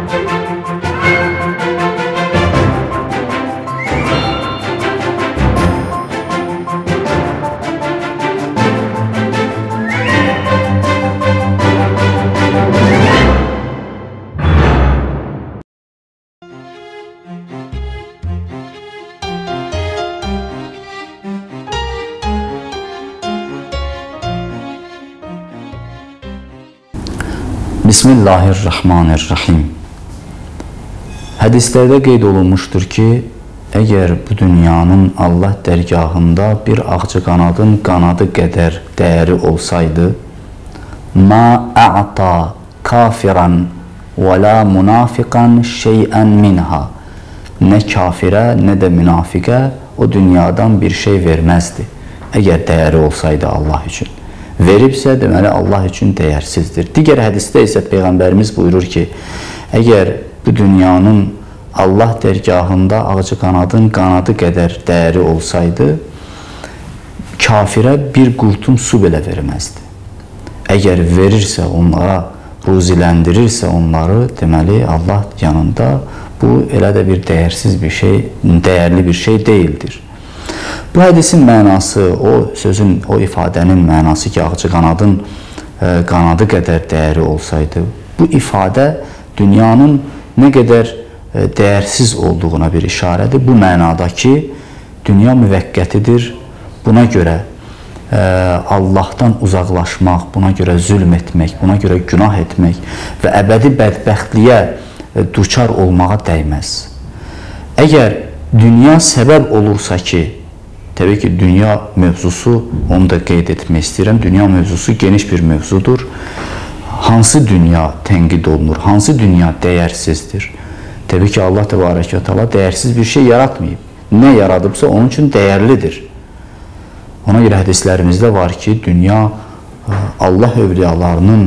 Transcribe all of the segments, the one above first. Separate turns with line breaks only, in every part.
Bismillahirrahmanirrahim. Hədislərdə qeyd olunmuşdur ki, əgər bu dünyanın Allah dərgahında bir ağcaqanadın qanadı qədər dəyəri olsaydı, ma a'ta kafiran və la munafiqan şeyən minha, nə kafirə, nə də münafiqə o dünyadan bir şey verməzdi, əgər dəyəri olsaydı Allah üçün. Veribsə, deməli, Allah üçün dəyərsizdir. Digər hədisdə isə Peyğəmbərimiz buyurur ki, əgər bu dünyanın Allah dərgahında ağcaqanadın qanadı qədər dəyəri olsaydı, kafirə bir qurtum su belə verməzdi. Əgər verirsə, onlara ruziləndirirsə onları, deməli, Allah yanında bu elə də bir dəyərsiz bir şey, dəyərli bir şey deyildir. Bu hədisin mənası, o ifadənin mənası ki, ağcaqanadın qanadı qədər dəyəri olsaydı, bu ifadə dünyanın nə qədər dəyərsiz olduğuna bir işarədir. Bu mənada ki, dünya müvəqqətidir, buna görə Allahdan uzaqlaşmaq, buna görə zülm etmək, buna görə günah etmək və əbədi bədbəxtliyə duçar olmağa dəyməz. Əgər dünya səbəb olursa ki, təbii ki, dünya mövzusu, onu da qeyd etmək istəyirəm, dünya mövzusu geniş bir mövzudur. Hansı dünya tənqid olunur, hansı dünya dəyərsizdir? Təbii ki, Allah Təbarəkə və Təala dəyərsiz bir şey yaratmayıb. Nə yaradıbsa onun üçün dəyərlidir. Ona görə hədislərimizdə var ki, dünya Allah övliyalarının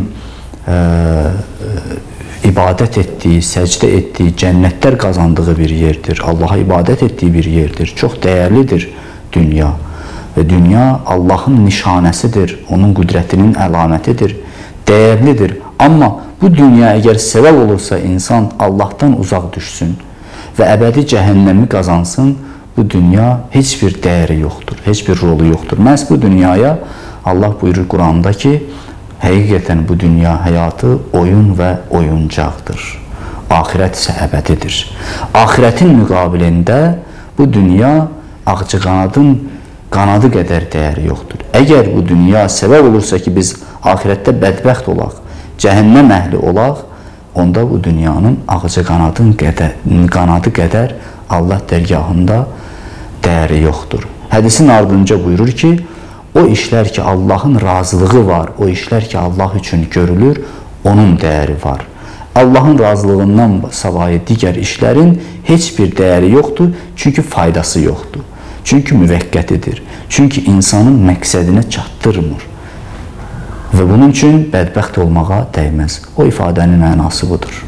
ibadət etdiyi, səcdə etdiyi, cənnətlər qazandığı bir yerdir. Allaha ibadət etdiyi bir yerdir. Çox dəyərlidir dünya. Və dünya Allahın nişanəsidir, onun qüdrətinin əlamətidir, dəyərlidir. Amma bu dünya əgər səbəb olursa, insan Allahdan uzaq düşsün və əbədi cəhənnəmi qazansın, bu dünya heç bir dəyəri yoxdur, heç bir rolu yoxdur. Məhz bu dünyaya Allah buyurur Quranda ki, həqiqətən bu dünya həyatı oyun və oyuncaqdır. Axirət isə əbədidir. Axirətin müqabilində bu dünya ağcaqanadın qanadı qədər dəyəri yoxdur. Əgər bu dünya səbəb olursa ki, biz axirətdə bədbəxt olaq, cəhənnəm əhli olaq, onda bu dünyanın ağcaqanadın qanadı qədər Allah dərgahında dəyəri yoxdur. Hədisin ardınca buyurur ki, o işlər ki, Allahın razılığı var, o işlər ki, Allah üçün görülür, onun dəyəri var. Allahın razılığından savayı digər işlərin heç bir dəyəri yoxdur, çünki faydası yoxdur. Çünki müvəqqətidir. Çünki insanın məqsədinə çatdırmır. Və bunun üçün bədbəxt olmağa dəyməz. O ifadənin mənası budur.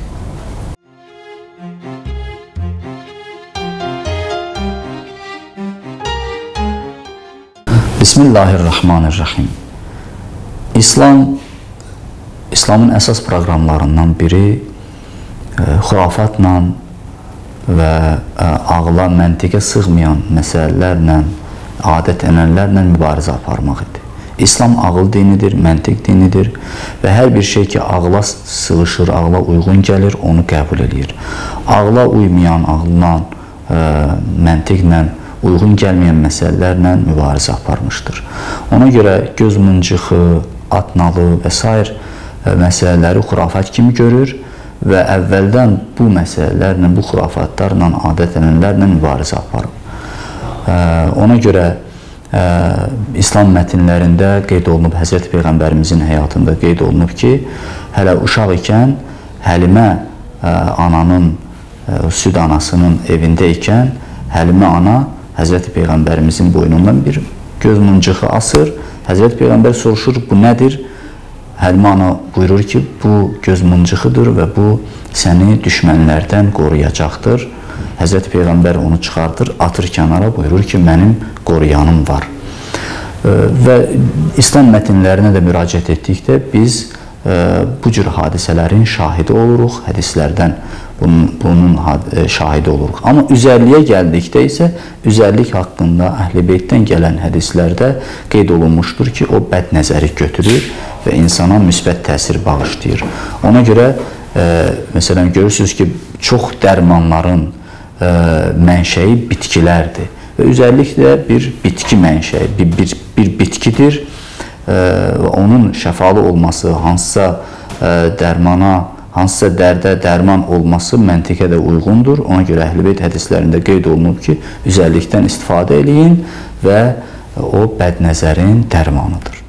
Bismillahirrahmanirrahim. İslamın əsas proqramlarından biri xurafatla və ağla, məntiqə sığmayan məsələlərlə, adət-ənənlərlə mübarizə aparmaq idi. İslam ağıl dinidir, məntiq dinidir və hər bir şey ki, ağla sığışır, ağla uyğun gəlir, onu qəbul edir. Ağla uymayan, ağla, məntiqlə uyğun gəlməyən məsələlərlə mübarizə aparmışdır. Ona görə göz mıncıxı, atnalı və s. məsələləri xurafat kimi görür və əvvəldən bu məsələlərlə, bu xurafatlarla, adət-ənənlərlə mübarizə aparıb. Ona görə İslam mətinlərində qeyd olunub, Həzrəti Peyğəmbərimizin həyatında qeyd olunub ki, hələ uşaq ikən Həlimə ananın, süd anasının evində ikən Həlimə ana Həzrəti Peyğəmbərimizin boynundan bir göz mıncığı asır. Həzrəti Peyğəmbər soruşur, bu nədir? Həlimə ana buyurur ki, bu göz mıncıqıdır və bu səni düşmənlərdən qoruyacaqdır. Həzrəti Peyğəmbər onu çıxardır, atır kənara, buyurur ki, mənim qoruyanım var. Və İslam mətinlərinə də müraciət etdikdə biz bu cür hadisələrin şahidi oluruq, hədislərdən bunun şahidi oluruq. Amma üzərliyə gəldikdə isə, üzərlik haqqında Əhl-i Beytdən gələn hədislərdə qeyd olunmuşdur ki, o bədnəzəri götürür və insana müsbət təsir bağışlayır. Ona görə, məsələn, görürsünüz ki, çox dərmanların mənşəyi bitkilərdir və üzərlik də bir bitki mənşəyi, bir bitkidir və onun şəfalı olması, hansısa dərmana, hansısa dərdə dərman olması məntiqə də uyğundur. Ona görə Əhl-i Beyt hədislərində qeyd olunub ki, üzərlikdən istifadə eləyin və o bədnəzərin dərmanıdır.